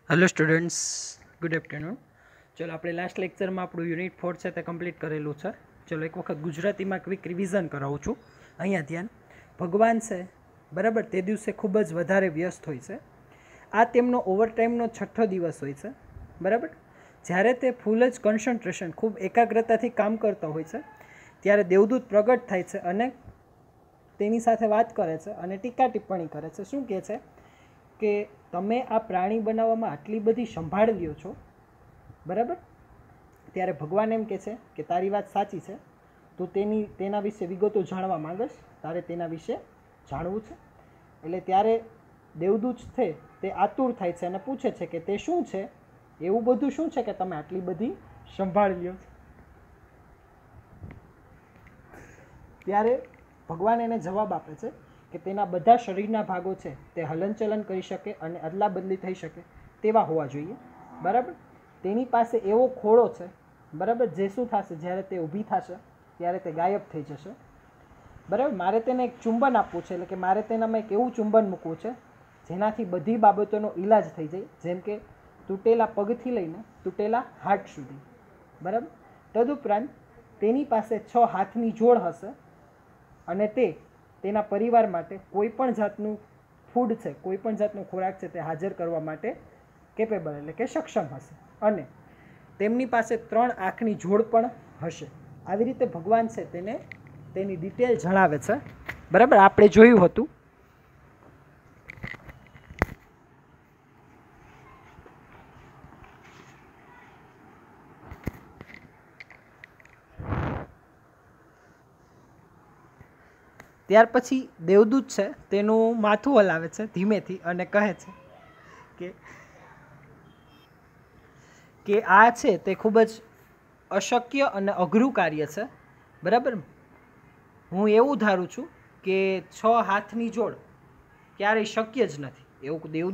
Hello students, good afternoon. चलो આપણે last લેક્ચરમાં આપણું યુનિટ 4 છે તે કમ્પ્લીટ કરેલું છે। ચલો એક વખત ગુજરાતીમાં ક્વિક રિવિઝન કરાવું છું। અહીંયા ધ્યાન, ભગવાન છે બરાબર, તે દિવસે ખૂબ જ વધારે વ્યસ્ત હોય છે। આ તેમનો ઓવરટાઈમનો 6થો દિવસ હોય છે બરાબર। જ્યારે તે ફૂલ જ કન્સન્ટ્રેશન, ખૂબ એકાગ્રતાથી કામ કરતા હોય છે, ત્યારે દેવદૂત પ્રગટ થાય છે અને તેની સાથે વાત કરે છે અને ટીકા ટિપ્પણી કરે છે। શું કહે છે કે તમે આ પ્રાણી બનાવવામાં આટલી બધી સંભાળ લ્યો છો બરાબર। ત્યારે ભગવાન એમ કહે છે કે તારી વાત સાચી છે, તું તેના વિશે વિગતો જાણવા માંગશ, તારે તેના વિશે જાણવું છે। એટલે ત્યારે દેવદૂત છે તે આતુર થાય છે અને પૂછે છે કે તે શું છે, એવું બધું શું છે કે તમે આટલી બધી સંભાળ લ્યો છો। ત્યારે ભગવાન એને જવાબ આપે છે કે તેના બધા શરીરના ભાગો છે તે હલનચલન કરી શકે અને અદલા બદલી થઈ શકે તેવા હોવા જોઈએ બરાબર। તેની પાસે એવો ખોળો છે બરાબર, જે શું થશે, જ્યારે તે ઊભી થશે ત્યારે તે ગાયબ થઈ જશે બરાબર। મારે તેને એક ચુંબન આપવું છે, એટલે કે મારે તેનામાં એક એવું ચુંબન મૂકવું છે જેનાથી બધી બાબતોનો ઈલાજ થઈ જાય, જેમ કે તૂટેલા પગથી લઈને તૂટેલા હાથ સુધી બરાબર। તદુપરાંત તેની પાસે 6 હાથની જોડ હશે અને તેના પરિવાર માટે કોઈ પણ જાતનું ફૂડ છે, કોઈ પણ જાતનો ખોરાક છે તે હાજર કરવા માટે કેપેબલ, એટલે કે સક્ષમ હશે અને તેમની પાસે 3 આંખની જોડ પણ હશે। આવી રીતે ભગવાન છે તેને તેની ડિટેલ જણાવે છે બરાબર। આપણે જોયું હતું ત્યાર પછી દેવદૂત છે તેનું માથું હલાવે છે ધીમેથી અને કહે છે કે આ છે તે ખૂબ જ અશક્ય અને અઘરું કાર્ય છે બરાબર। હું એવું ધારું છું કે 6 હાથની જોડ ક્યારેય શક્ય જ નથી, એવું દેવ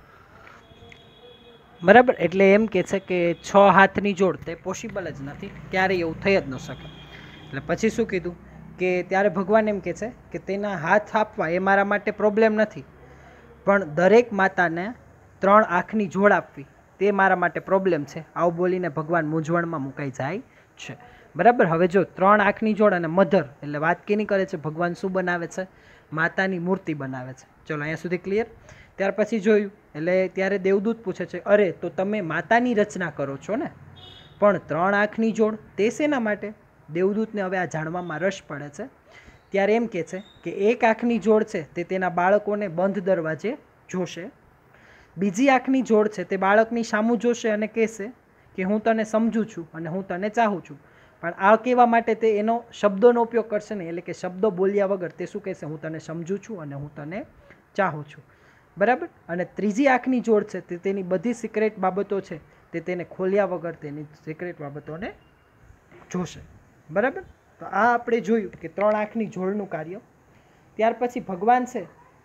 બરાબર। એટલે એમ કે છે કે 6 હાથની જોડ તે પોસિબલ જ નથી, ક્યારેય એવું થઈ જ ન શકે। એટલે પછી શું કીધું કે ત્યારે ભગવાન એમ કહે છે કે તેના હાથ આપવા એ મારા માટે પ્રોબ્લેમ નથી, પણ દરેક માતાને 3 આંખની જોડ આપવી તે મારા માટે પ્રોબ્લેમ છે। આવું બોલીને ભગવાન મૂંઝવણમાં મુકાઈ જાય છે બરાબર। હવે જો 3 આંખની જોડ અને મધર, એટલે વાત કેની કરે છે, ભગવાન શું બનાવે છે, માતાની મૂર્તિ બનાવે છે। ચલો અહીંયા સુધી ક્લિયર। ત્યાર પછી જોયું, એટલે ત્યારે દેવદૂત પૂછે છે, અરે તો તમે માતાની રચના કરો છો ને, પણ 3 આંખની જોડ તે શેના માટે? દેવદૂતને હવે આ જાણવામાં રસ પડે છે। ત્યારે એમ કહે છે કે 1 આંખની જોડ છે તે તેના બાળકોને બંધ દરવાજે જોશે, બીજી આંખની જોડ છે તે બાળકની સામું જોશે અને કહેશે કે હું તને સમજું છું અને હું તને ચાહું છું, પણ આ કહેવા માટે તે એનો શબ્દોનો ઉપયોગ કરશે નહીં, એટલે કે શબ્દો બોલ્યા વગર તે શું કહેશે, હું તને સમજું છું અને હું તને ચાહું છું બરાબર। અને ત્રીજી આંખની જોડ છે તે તેની બધી સિક્રેટ બાબતો છે તે તેને ખોલ્યા વગર તેની સિક્રેટ બાબતોને જોશે બરાબર। તો આ આપણે જોયું કે 3 આંખની જોડનું કાર્ય। ત્યાર પછી ભગવાન છે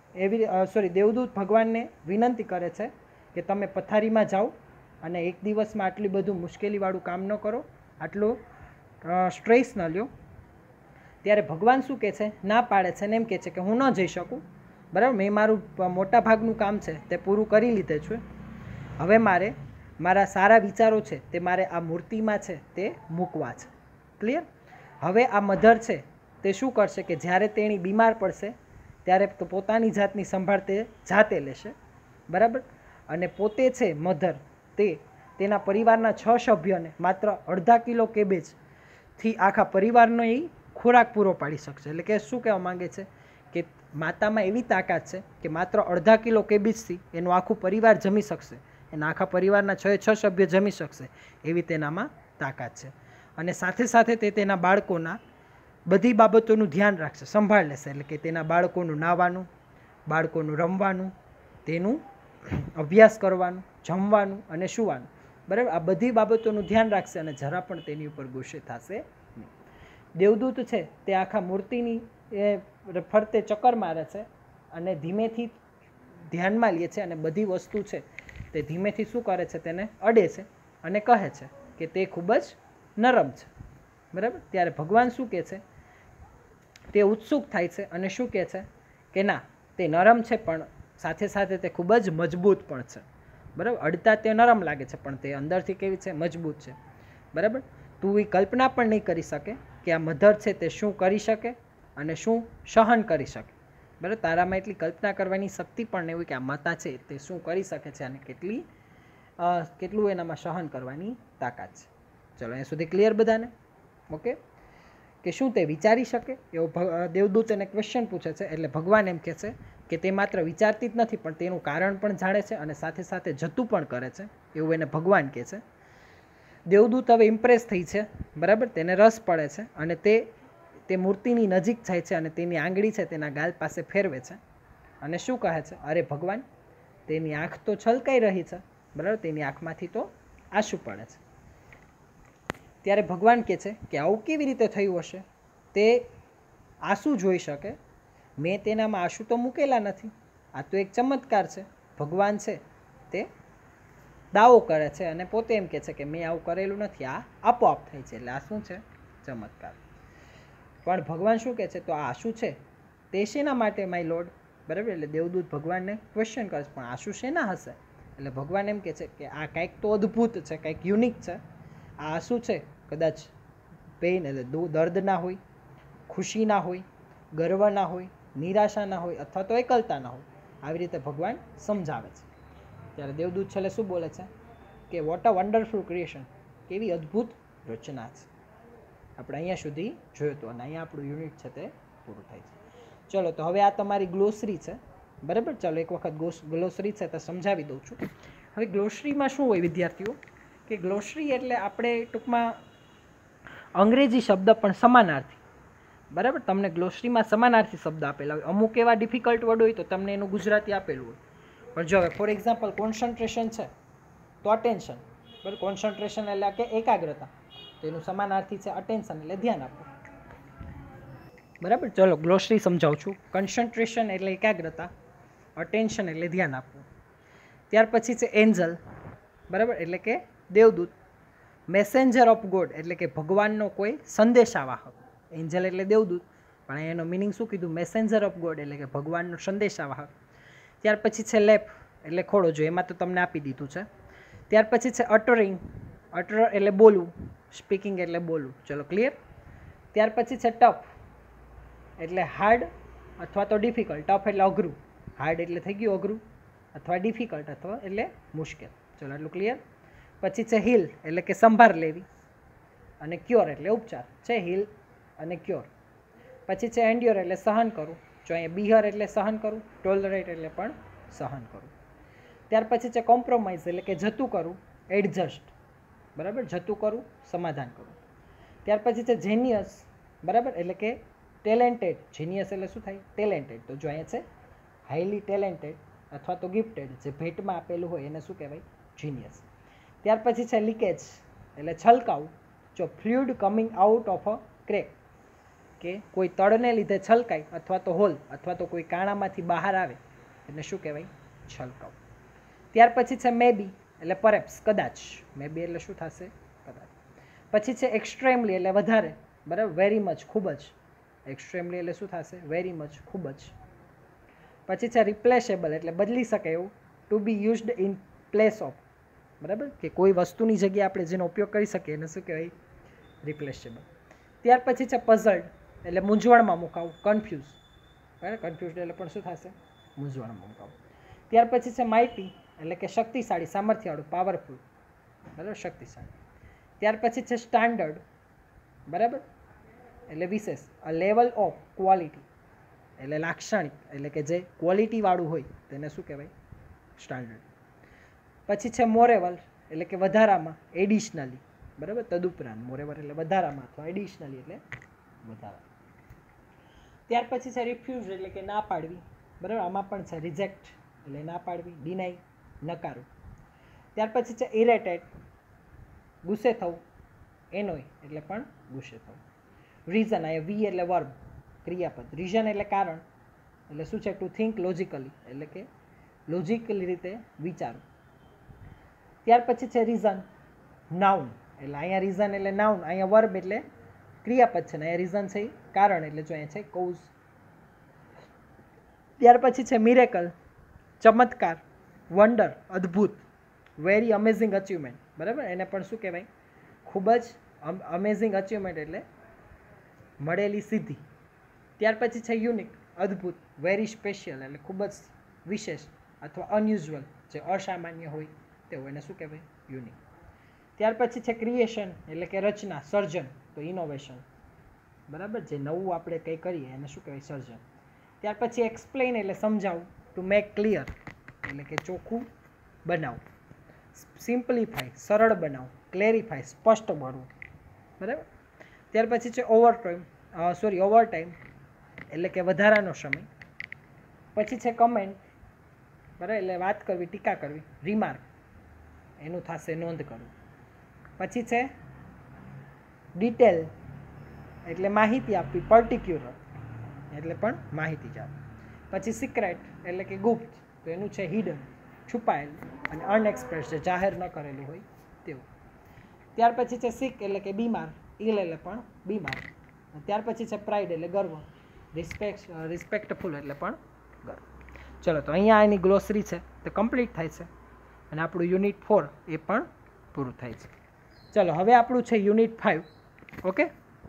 દેવદૂત ભગવાનને વિનંતી કરે છે કે તમે પથારીમાં જાઓ અને એક દિવસમાં આટલું બધું મુશ્કેલીવાળું કામ ન કરો, આટલું સ્ટ્રેસ ન લ્યો। ત્યારે ભગવાન શું કહે છે, ના પાડે છે અને એમ કહે છે કે હું ન જઈ શકું બરાબર, મેં મારું મોટા ભાગનું કામ છે તે પૂરું કરી લીધે છે, હવે મારે મારા સારા વિચારો છે તે મારે આ મૂર્તિમાં છે તે મૂકવા છે, ક્લિયર। હવે આ મધર છે તે શું કરશે કે જ્યારે તેણી બીમાર પડશે ત્યારે તો પોતાની જાતની સંભાળ તે જાતે લેશે બરાબર। અને પોતે છે મધર તેના પરિવારના 6 સભ્યોને માત્ર અડધા કિલો કેબેજથી આખા પરિવારનો એ ખોરાક પૂરો પાડી શકશે। એટલે કે શું કહેવા માંગે છે કે માતામાં એવી તાકાત છે કે માત્ર અડધા કિલો કેબેજથી એનું આખું પરિવાર જમી શકશે, એના આખા પરિવારના 6 સભ્ય જમી શકશે, એવી તેનામાં તાકાત છે। અને સાથે સાથે તે તેના બાળકોના બધી બાબતોનું ધ્યાન રાખશે, સંભાળ લેશે, એટલે કે તેના બાળકોનું નાહવાનું, બાળકોનું રમવાનું, તેનું અભ્યાસ કરવાનું, જમવાનું અને સૂવાનું બરાબર, આ બધી બાબતોનું ધ્યાન રાખશે અને જરા પણ તેની ઉપર ગુસ્સે થશે નહીં। દેવદૂત છે તે આખા મૂર્તિની ફરતે ચક્કર મારે છે અને ધીમેથી ધ્યાનમાં લે છે અને બધી વસ્તુ છે તે ધીમેથી શું કરે છે, તેને અડે છે અને કહે છે કે તે ખૂબ જ નરમ છે બરાબર। ત્યારે ભગવાન શું કહે છે, તે ઉત્સુક થાય છે અને શું કહે છે કે ના, તે નરમ છે પણ સાથે સાથે તે ખૂબ જ મજબૂત પણ છે બરાબર. અડતા તે નરમ લાગે છે પણ તે અંદરથી કેવી છે? મજબૂત છે. બરાબર. તું એ કલ્પના પણ નહીં કરી શકે કે આ મધર છે તે શું કરી શકે અને શું સહન કરી શકે. બરાબર. તારામાં એટલી કલ્પના કરવાની શક્તિ પણ નહીં હોય કે આ માતા છે તે શું કરી શકે છે અને કેટલું એનામાં સહન કરવાની તાકાત છે. ચલો અહીંયા સુધી ક્લિયર બધાને? ઓકે. કે શું તે વિચારી શકે? એવો દેવદૂત એને ક્વેશ્ચન પૂછે છે. એટલે ભગવાન એમ કહે છે કે તે માત્ર વિચારતી જ નથી પણ તેનું કારણ પણ જાણે છે અને સાથે સાથે જતું પણ કરે છે, એવું એને ભગવાન કહે છે. દેવદૂત હવે ઇમ્પ્રેસ થઈ છે. બરાબર. તેને રસ પડે છે અને તે મૂર્તિની નજીક જાય છે અને તેની આંગળી છે તેના ગાલ પાસે ફેરવે છે અને શું કહે છે? અરે ભગવાન, તેની આંખ તો છલકાઈ રહી છે. બરાબર. તેની આંખમાંથી તો આંસુ પડે છે. ત્યારે ભગવાન કહે છે કે આવું કેવી રીતે થયું હશે? તે આંસુ જોઈ શકે, મેં તેનામાં આંસુ તો મૂકેલા નથી. આ તો એક ચમત્કાર છે. ભગવાન છે તે દાવો કરે છે અને પોતે એમ કહે છે કે મેં આવું કરેલું નથી, આ આપોઆપ થાય છે. એટલે આ શું છે? ચમત્કાર. પણ ભગવાન શું કહે છે? તો આ આંસુ છે તે શેના માટે માય લોર્ડ? બરાબર. એટલે દેવદૂત ભગવાનને ક્વેશ્ચન કરે છે પણ આંસુ શેના હશે? એટલે ભગવાન એમ કહે છે કે આ કંઈક તો અદ્ભુત છે, કંઈક યુનિક છે. આ આંસુ છે કદાચ પેઇન એટલે દર્દ ના હોય, ખુશી ના હોય, ગર્વ ના હોય, નિરાશા ના હોય અથવા તો એકલતા ના હોય. આવી રીતે ભગવાન સમજાવે છે. ત્યારે દેવદૂત છેલ્લે શું બોલે છે કે વોટ અ વન્ડરફુલ ક્રિએશન, કેવી અદ્ભુત રચના છે. આપણે અહીંયા સુધી જોયું હતું અને અહીંયા આપણું યુનિટ છે તે પૂરું થાય છે. ચલો તો હવે આ તમારી ગ્લોસરી છે. બરાબર. ચાલો એક વખત ગ્લોસરી છે તો સમજાવી દઉં છું. હવે ગ્લોસરીમાં શું હોય વિદ્યાર્થીઓ કે ગ્લોસરી એટલે આપણે ટૂંકમાં અંગ્રેજી શબ્દ પણ સમાનાર્થી. બરાબર. તમને ગ્લોસરીમાં સમાનાર્થી શબ્દ આપેલા હોય. અમુક એવા ડિફિકલ્ટ વર્ડ હોય તો તમને એનું ગુજરાતી આપેલું હોય. પણ જો હવે ફોર એક્ઝામ્પલ કોન્સન્ટ્રેશન છે તો અટેન્શન. બરાબર. કોન્સન્ટ્રેશન એટલે કે એકાગ્રતા, તો એનું સમાનાર્થી છે અટેન્શન એટલે ધ્યાન આપવું. બરાબર. ચલો ગ્લોસરી સમજાવું છું. કોન્સન્ટ્રેશન એટલે એકાગ્રતા, અટેન્શન એટલે ધ્યાન આપવું. ત્યાર પછી છે એન્જલ. બરાબર. એટલે કે દેવદૂત. મેસેન્જર ઓફ ગોડ એટલે કે ભગવાનનો કોઈ સંદેશાવાહક. એન્જલ એટલે દેવદૂત પણ એનો મિનિંગ શું કીધું? મેસેન્જર ઓફ ગોડ એટલે કે ભગવાનનો સંદેશાવાહક. ત્યાર પછી છે લેપ એટલે ખોડો, જો એમાં તો તમને આપી દીધું છે. ત્યાર પછી છે અટરિંગ. અટર એટલે બોલવું, સ્પીકિંગ એટલે બોલવું. ચલો ક્લિયર. ત્યાર પછી છે ટફ એટલે હાર્ડ અથવા તો ડિફિકલ્ટ. ટફ એટલે અઘરું, હાર્ડ એટલે થઈ ગયું અઘરું, અથવા ડિફિકલ્ટ અથવા એટલે મુશ્કેલ. ચલો એટલું ક્લિયર. પછી છે હીલ એટલે કે સંભાળ લેવી અને ક્યોર એટલે ઉપચાર. છે હીલ અને ક્યોર. પછી છે એન્ડ્યોર એટલે સહન કરવું. જો અહીંયા બિહર એટલે સહન કરવું, ટોલરેટ એટલે પણ સહન કરવું. ત્યાર પછી છે કોમ્પ્રોમાઇઝ એટલે કે જતું કરવું, એડજસ્ટ. બરાબર. જતું કરવું, સમાધાન કરવું. ત્યાર પછી છે જેનિયસ. બરાબર. એટલે કે ટેલેન્ટેડ. જીનિયસ એટલે શું થાય? ટેલેન્ટેડ. તો જો અહીંયા છે હાઈલી ટેલેન્ટેડ અથવા તો ગિફ્ટેડ, જે ભેટમાં આપેલું હોય એને શું કહેવાય? જીનિયસ. ત્યાર પછી છે લીકેજ એટલે છલકાવું. જો fluid coming out of a crack, કે કોઈ તળને લીધે છલકાય અથવા તો હોલ અથવા તો કોઈ કાણામાંથી બહાર આવે એને શું કહેવાય? છલકાવું. ત્યાર પછી છે મેબી એટલે પરહેપ્સ, કદાચ. મેબી એટલે શું થશે? કદાચ. પછી છે એક્સ્ટ્રીમલી એટલે વધારે. બરાબર. વેરી મચ, ખૂબ જ. એક્સ્ટ્રીમલી એટલે શું થશે? વેરી મચ, ખૂબ જ. પછી છે રિપ્લેસેબલ એટલે બદલી શકાય એવું. To be used in place of. બરાબર. કે કોઈ વસ્તુની જગ્યાએ આપણે જેનો ઉપયોગ કરી શકીએ એને શું કહેવાય? રિપ્લેસેબલ. ત્યાર પછી છે પઝલ્ડ એટલે મૂંઝવણમાં મુકાવું, કન્ફ્યુઝ. બરાબર. કન્ફ્યુઝડ એટલે પણ શું થશે? મૂંઝવણમાં મુકાવું. ત્યાર પછી છે માઇટી એટલે કે શક્તિશાળી, સામર્થ્યવાળું, પાવરફુલ. બરાબર. શક્તિશાળી. ત્યાર પછી છે સ્ટાન્ડર્ડ. બરાબર. એટલે વિશેષ. અ લેવલ ઓફ ક્વોલિટી એટલે લાક્ષણિક એટલે કે જે ક્વોલિટીવાળું હોય તેને શું કહેવાય? સ્ટાન્ડર્ડ. પછી છે મોરેવલ એટલે કે વધારામાં, એડિશનલી. બરાબર. તદુપરાંત. મોરેવલ એટલે વધારામાં અથવા એડિશનલી એટલે વધારા. ત્યાર પછી છે રિફ્યુઝ એટલે કે ના પાડવી. બરાબર. આમાં પણ છે રિજેક્ટ એટલે ના પાડવી, ડિનાઈ નકારું. ત્યાર પછી છે ઇરેટેડ ગુસ્સે થવું, એનોય એટલે પણ ગુસ્સે થવું. રીઝન અહીંયા વી એટલે વર્બ, ક્રિયાપદ. રીઝન એટલે કારણ એટલે શું છે? ટુ થિંક લોજિકલી એટલે કે લોજિકલી રીતે વિચારવું. ત્યાર પછી છે રીઝન, નાઉન એટલે અહીંયા રીઝન એટલે નાઉન, અહીંયા વર્બ એટલે ક્રિયાપદ છે ને અહીંયા રીઝન છે એ કારણ એટલે જો અહીંયા છે કોઝ. ત્યાર પછી છે મિરેકલ, ચમત્કાર, વન્ડર, અદ્ભુત. વેરી અમેઝિંગ અચીવમેન્ટ, બરાબર, એને પણ શું કહેવાય, ખૂબ જ અમેઝિંગ અચીવમેન્ટ એટલે મળેલી સિદ્ધિ. ત્યાર પછી છે યુનિક, અદ્ભુત, વેરી સ્પેશિયલ એટલે ખૂબ જ વિશેષ અથવા અનયુઝ્યુઅલ, જે અસામાન્ય હોય તેવું, એને શું કહેવાય, યુનિક. ત્યાર પછી છે ક્રિએશન એટલે કે રચના, સર્જન, તો ઇનોવેશન, બરાબર, જે નવું આપણે કંઈ કરીએ એને શું કહેવાય, સર્જન. ત્યાર પછી એક્સપ્લેન એટલે સમજાવું, ટુ મેક ક્લિયર એટલે કે ચોખ્ખું બનાવું, સિમ્પ્લિફાય સરળ બનાવું, ક્લેરિફાય સ્પષ્ટ કરવું, બરાબર. ત્યાર પછી છે ઓવર ટાઈમ એટલે કે વધારાનો સમય. પછી છે કમેન્ટ, બરાબર, એટલે વાત કરવી, ટીકા કરવી, રિમાર્ક એનું થશે નોંધ કરવું. પછી છે ડિટેલ એટલે માહિતી આપવી, પર્ટિક્યુલર એટલે પણ માહિતી જ આપવી. પછી સિક્રેટ એટલે કે ગુપ્ત, તો એનું છે હિડન, છુપાયેલ, અને અનએક્સપ્રેસ જે જાહેર ન કરેલું હોય તેવું. ત્યાર પછી છે સિક એટલે કે બીમાર, ઇલ એટલે પણ બીમાર. ત્યાર પછી છે પ્રાઇડ એટલે ગર્વ, રિસ્પેક્ટફુલ એટલે પણ ગર્વ. ચલો, તો અહીંયા એની ગ્લોસરી છે તે કમ્પ્લીટ થાય છે અને આપણું યુનિટ 4 એ પણ પૂરું થાય છે. ચલો, હવે આપણું છે યુનિટ 5. ઓકે,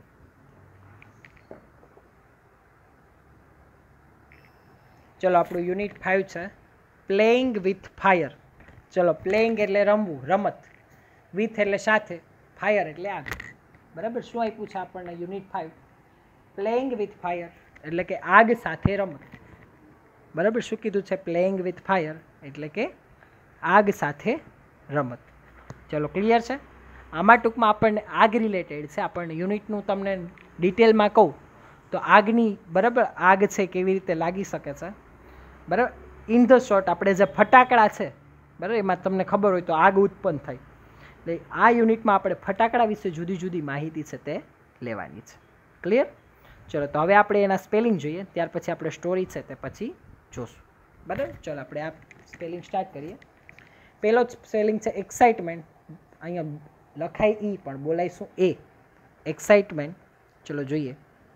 ચલો, આપણું યુનિટ 5 છે પ્લેઇંગ વિથ ફાયર. ચલો, પ્લેઇંગ એટલે રમવું, રમત, વિથ એટલે સાથે, ફાયર એટલે આગ, બરાબર. શું આપ્યું છે આપણને યુનિટ 5? પ્લેઇંગ વિથ ફાયર એટલે કે આગ સાથે રમત, બરાબર. શું કીધું છે? પ્લેઇંગ વિથ ફાયર એટલે કે આગ સાથે રમત. ચલો, ક્લિયર છે? આમાં ટૂંકમાં આપણને આગ રિલેટેડ છે. આપણને યુનિટનું તમને ડિટેલમાં કહું તો આગની, બરાબર, આગ છે કેવી રીતે લાગી શકે છે, બરાબર. ઇન ધ શોર્ટ આપણે જે ફટાકડા છે, બરાબર, એમાં તમને ખબર હોય તો આગ ઉત્પન્ન થાય. એટલે આ યુનિટમાં આપણે ફટાકડા વિશે જુદી જુદી માહિતી છે તે લેવાની છે. ક્લિયર? ચલો, તો હવે આપણે એના સ્પેલિંગ જોઈએ, ત્યાર પછી આપણે સ્ટોરી છે તે પછી જોશું, બરાબર. ચલો, આપણે આ સ્પેલિંગ સ્ટાર્ટ કરીએ. પહેલો સ્પેલિંગ છે એક્સાઇટમેન્ટ. અહીંયા લખાય ઈ પણ બોલાઈશું એ, એક્સાઇટમેન્ટ. ચલો જોઈએ.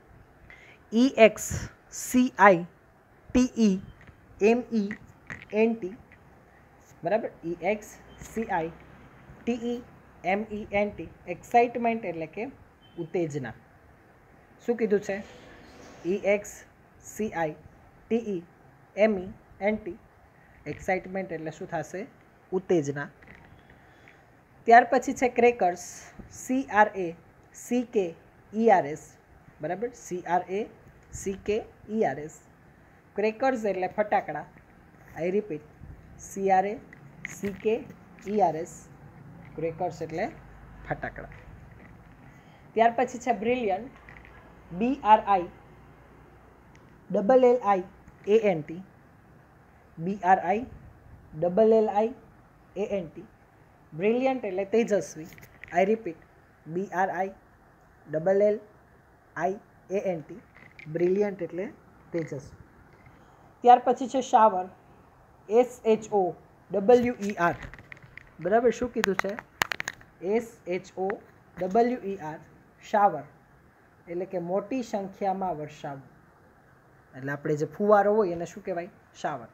EXCITEMENT, બરાબર. EXCITEMENT, એક્સાઇટમેન્ટ એટલે કે ઉત્તેજના. શું કીધું છે? EXCITEMENT, એક્સાઇટમેન્ટ એટલે શું થશે? ઉત્તેજના. ત્યાર પછી છે ક્રેકર્સ, CRACKERS, બરાબર. CRACKERS, ક્રેકર્સ એટલે ફટાકડા. આઈ રિપીટ, CRACKERS, ક્રેકર્સ એટલે ફટાકડા. ત્યાર પછી છે બ્રિલિયન્ટ, BRILLIANT, BRILLIANT, બ્રિલિયન્ટ એટલે તેજસ્વી. આઈ રિપીટ, BRILLIANT, બ્રિલિયન્ટ એટલે તેજસ્વી. ત્યાર પછી છે શાવર, SHOWER, બરાબર. શું કીધું છે? SHOWER, શાવર એટલે કે મોટી સંખ્યામાં વરસાવવું. એટલે આપણે જે ફુવારો હોય એને શું કહેવાય? શાવર.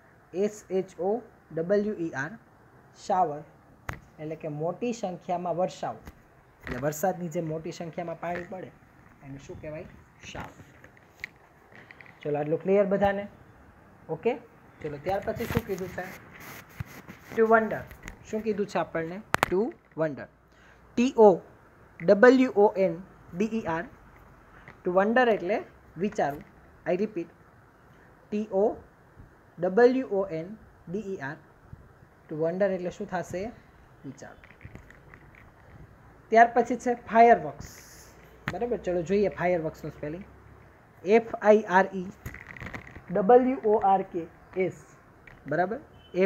SHOWER, શાવર એટલે કે મોટી સંખ્યામાં વરસાવ, એટલે વરસાદની જે મોટી સંખ્યામાં પાણી પડે એને શું કહેવાય? શાવર. ચલો, આટલું ક્લિયર બધાને? ઓકે. ચલો, ત્યાર પછી શું કીધું છે? To wonder. શું કીધું છે આપણને? To wonder, TOWONDER, to wonder એટલે વિચારવું. I repeat, TOWONDER, to wonder એટલે શું થશે? વિચારવું. ત્યાર પછી છે ફાયરવર્ક્સ, બરાબર. ચલો જોઈએ ફાયરવર્ક્સનું સ્પેલિંગ. FIREWORKS, બરાબર.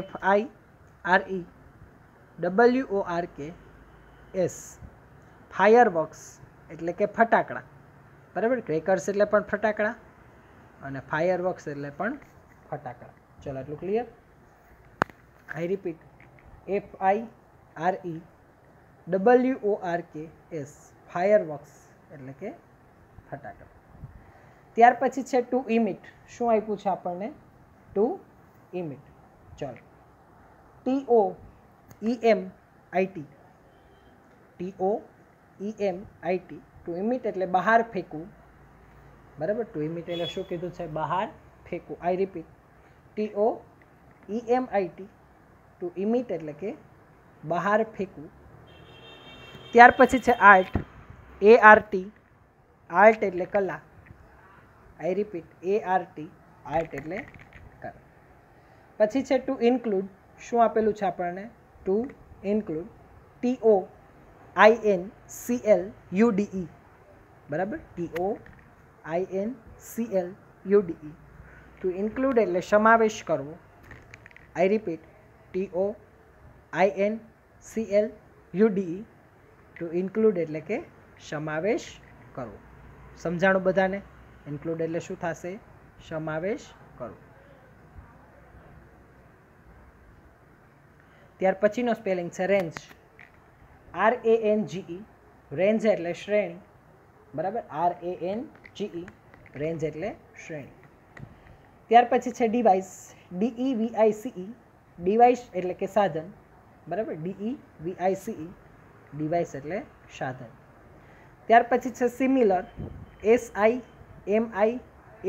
FIREWORKS, ફાયરવર્ક્સ એટલે કે ફટાકડા, બરાબર. ક્રેકર્સ એટલે પણ ફટાકડા અને ફાયરવર્ક્સ એટલે પણ ફટાકડા. ચલો, આટલું clear? I repeat, FIREWORKS, fireworks એટલે કે ફટાકડા. ત્યાર પછી છે ટુ ઇમિટ. શું આપ્યું છે આપણને? To emit. ચલો, EMIT, TOEMIT, ટુ ઇમિટ એટલે બહાર ફેંકવું, બરાબર. ટુ ઇમિટ એટલે શું કીધું છે? બહાર ફેંકવું. I repeat, TOEMIT, to emit એટલે કે બહાર ફેંકવું. ત્યાર પછી છે આર્ટ, ART, આર્ટ એટલે કલા. આઈ રિપીટ, ART, આર્ટ એટલે કલા. પછી છે ટુ ઇન્ક્લુડ, શું આપેલું છે આપણને? ટુ ઇન્ક્લુડ, TOINCLUDE, બરાબર. TOINCLUDE, ટુ ઇન્ક્લુડ એટલે સમાવેશ કરવો. I repeat, TOINCLUDE, to include એટલે કે સમાવેશ કરવો. સમજાણું બધાને? ઇન્ક્લુડ એટલે શું થશે? સમાવેશ કરવો. ત્યાર પછીનો સ્પેલિંગ છે રેન્જ, RANGE, રેન્જ એટલે શ્રેણી, બરાબર. RANGE, રેન્જ એટલે શ્રેણી. ત્યાર પછી છે ડિવાઇસ, DEVICE, ડિવાઇસ એટલે કે સાધન, બરાબર. DEVICE, ડિવાઇસ એટલે સાધન. ત્યાર પછી છે સિમિલર, SIMILAR,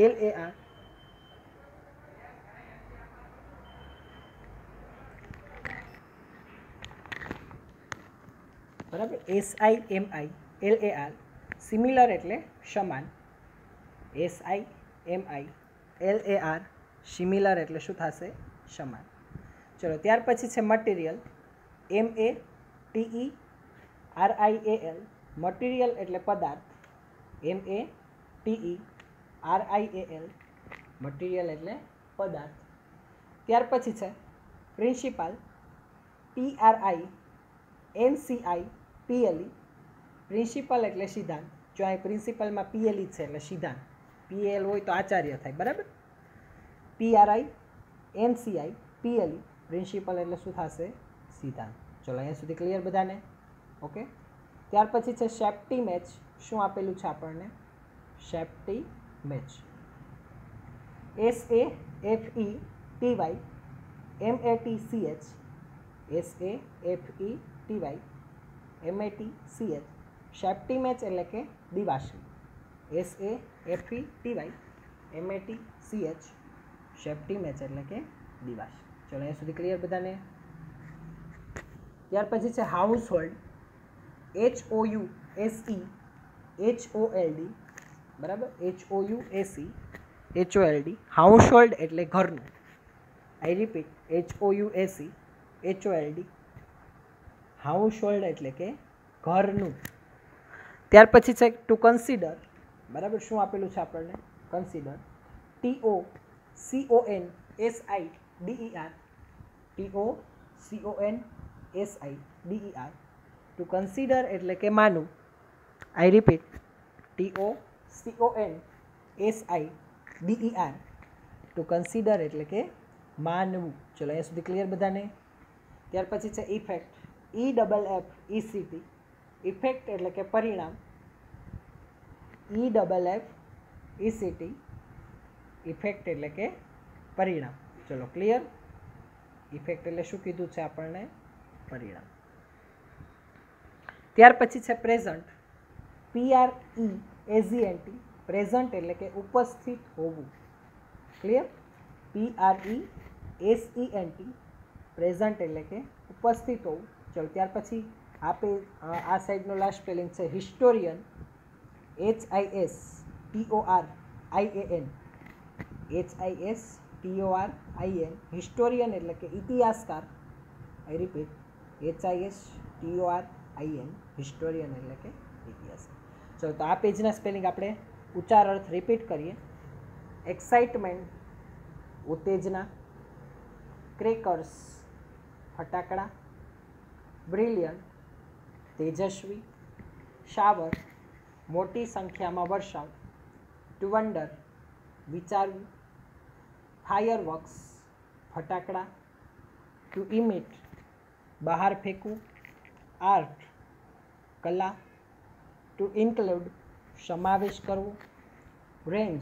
બરાબર. SIMILAR, સિમિલર એટલે સમાન. SIMILAR, સિમિલર એટલે શું થશે? સમાન. ચલો, ત્યાર પછી છે મટીરિયલ, MATERIAL, મટીરિયલ એટલે પદાર્થ. MATERIAL, મટીરિયલ એટલે પદાર્થ. ત્યાર પછી છે પ્રિન્સિપાલ, PRINCIPLE, પ્રિન્સિપલ એટલે સિદ્ધાંત. જો અહીં પ્રિન્સિપલમાં PLE છે એટલે સિદ્ધાંત. PL હોય તો આચાર્ય થાય, બરાબર. PRINCIPLE, પ્રિન્સિપલ એટલે શું થશે? સિદ્ધાંત. ચલો, અહીંયા સુધી ક્લિયર બધાને? ઓકે. ત્યાર પછી છે સેફ્ટી મેચ, શું આપેલું છે આપણને? Safety match, SAFETY MATCH, SAFETY MATCH, safety match એટલે કે દિવાસળી. SAFETY MATCH, સેફ્ટી મેચ એટલે કે દિવાસળી. ચલો, અહીંયા સુધી ક્લિયર બધાને? ત્યાર પછી છે હાઉસ હોલ્ડ, HOUSE HOLD, બરાબર. HOUSE HOLD, હાઉસ હોલ્ડ એટલે ઘરનું. I repeat, HOUSE HOLD, household એટલે કે ઘરનું. ત્યાર પછી છે ટુ કન્સિડર, બરાબર. શું આપેલું છે આપણને? Consider, TOCONSIDER, TOCONSIDER, to consider એટલે કે માનવું. I repeat, TOCONSIDER, to consider એટલે કે માનવું. ચલો, અહીંયા સુધી ક્લિયર બધાને? ત્યાર પછી છે ઇફેક્ટ, EFFECT, ઇફેક્ટ એટલે કે પરિણામ. EFFECT, ઇફેક્ટ એટલે કે પરિણામ. ચલો, ક્લિયર? ઇફેક્ટ એટલે શું કીધું છે આપણને? પરિણામ. ત્યાર પછી છે પ્રેઝન્ટ, PRESENT, પ્રેઝન્ટ એટલે કે ઉપસ્થિત હોવું. ક્લિયર? PRESENT, પ્રેઝન્ટ એટલે કે ઉપસ્થિત હોવું. ચલો, ત્યાર પછી આ સાઈડનો લાસ્ટ સ્પેલિંગ છે હિસ્ટોરિયન, HISTORIAN, HISTORIAN, હિસ્ટોરિયન એટલે કે ઇતિહાસકાર. આઈ રિપીટ, HISTORIAN, હિસ્ટોરિયન એટલે કે ઇતિહાસકાર. ચલો, તો આ પેજના સ્પેલિંગ આપણે ઉચ્ચાર અર્થ રિપીટ કરીએ. એક્સાઇટમેન્ટ, ઉત્તેજના. ક્રેકર્સ, ફટાકડા. બ્રિલિયન્ટ, તેજસ્વી. શાવર, મોટી સંખ્યામાં વરસાદ. ટુ વન્ડર, વિચારવું. ફાયરવર્ક્સ, ફટાકડા. ટુ ઇમિટ, બહાર ફેંકવું. આર્ટ, કલા. ટુ ઇન્ક્લુડ, સમાવેશ કરવો. રેન્જ,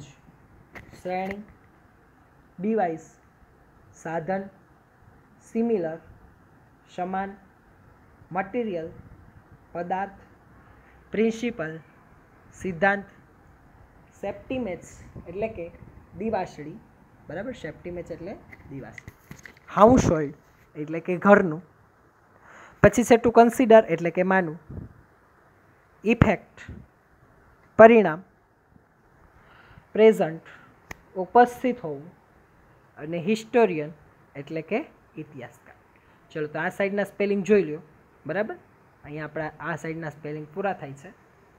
શ્રેણી. ડિવાઇસ, સાધન. સિમિલર, સમાન, મટીરિયલ, પદાર્થ, પ્રિન્સિપલ, સિદ્ધાંત, સેફ્ટી મેચ એટલે કે દિવાસળી, બરાબર, સેફ્ટી મેચ એટલે દિવાસળી, હાઉસ હોલ્ડ એટલે કે ઘરનું, પછી છે ટુ કન્સિડર એટલે કે માનું, ઇફેક્ટ પરિણામ, પ્રેઝન્ટ ઉપસ્થિત હોવું, અને હિસ્ટોરિયન એટલે કે ઇતિહાસકાર. ચલો તો આ સાઈડના સ્પેલિંગ જોઈ લ્યો, બરાબર. અહીંયા આપણા આ સાઈડના સ્પેલિંગ પૂરા થાય છે.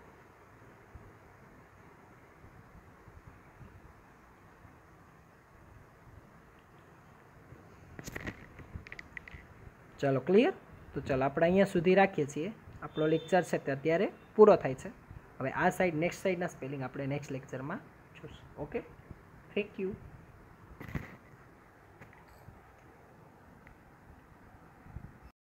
ચલો ક્લિયર. તો ચલો આપણે અહીંયા સુધી રાખીએ છીએ. આપણો લેક્ચર છે તે અત્યારે પૂરો થાય છે. હવે આ સાઈડ નેક્સ્ટ સાઈડના સ્પેલિંગ આપણે નેક્સ્ટ લેક્ચરમાં જોઈશું. Okay, thank you.